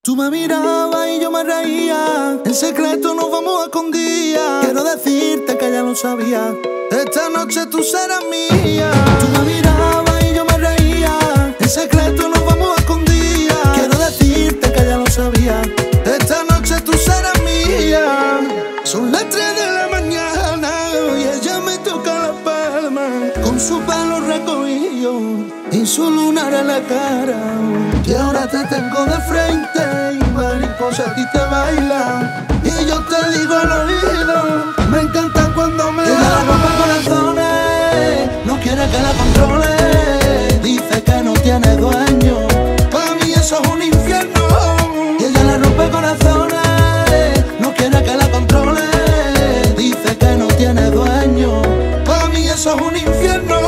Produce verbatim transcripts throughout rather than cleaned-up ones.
Tú me mirabas y yo me reía. En secreto nos vamos a escondidas. Quiero decirte que ya lo sabía. Esta noche tú serás mía. Tú me mirabas y yo me reía. En secreto nos vamos a escondidas. Quiero decirte que ya lo sabía. Esta noche tú serás mía. Son las tres de la mañana y ella me toca la palma con su pelo recogido y su lunar en la cara. Y ahora te tengo de frente y mariposa a ti te baila. Y yo te digo al oído, me encanta cuando me ella la rompe corazones, no quiere que la controle. Dice que no tiene dueño, para mí eso es un infierno. Y ella la rompe corazones, no quiere que la controle. Dice que no tiene dueño, para mí eso es un infierno.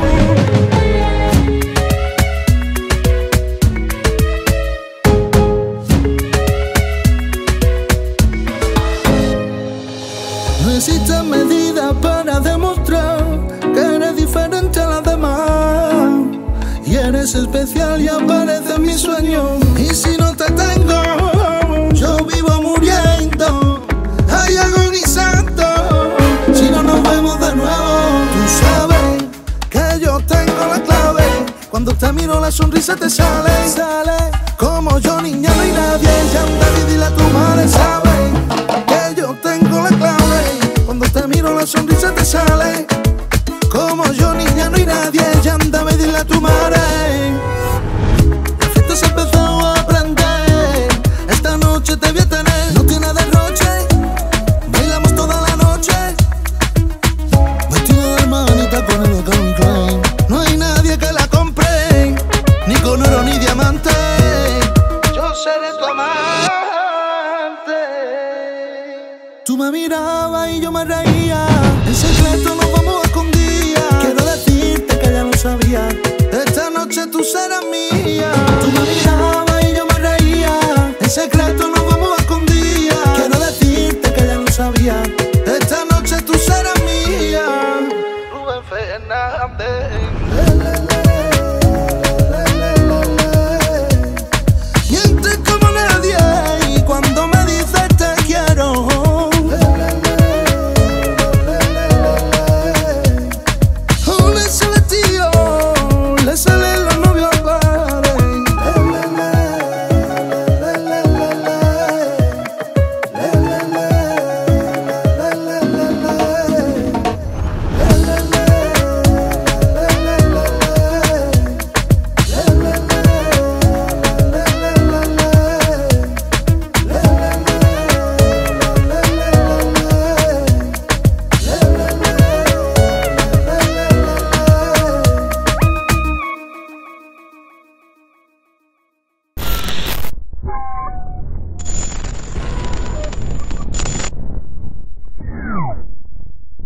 No existen medidas para demostrar que eres diferente a las demás. Y eres especial y aparece en mis sueños. Y si no te tengo, yo vivo muriendo, ay, agonizando. Si no nos vemos de nuevo, tú sabes que yo tengo la clave. Cuando te miro la sonrisa te sale, sale. Como yo, niña, no hay nadie. Ya anda y dile a tu madre, sabe que yo tengo la clave. Cuando te miro la sonrisa te sale. Como yo, niña, no hay nadie. Ya anda, ve, dile a tu madre. La fiesta se empezó a prender. Esta noche te voy a tener. No tiene derroche, bailamos toda la noche. Vestido de hermanita con el Calvin Klein. No hay nadie que la compre, ni con oro ni diamante. Yo seré tu amante. Tú me mirabas y yo me reía.